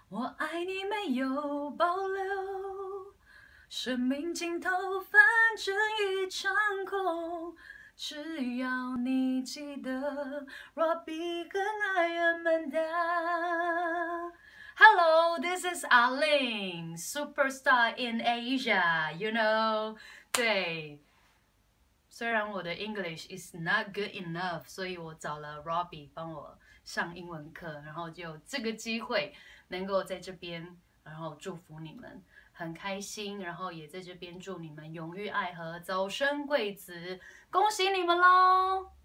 我爱你没有保留，生命尽头反正一场空，只要你记得 Robbie 跟爱尔曼达。Hello, this is Aling, superstar in Asia. You know， 对。虽然我的 English is not good enough， 所以我找了 Robbie 帮我上英文课，然后就有这个机会能够在这边，然后祝福你们很开心，然后也在这边祝你们永浴爱河，早生贵子，恭喜你们喽！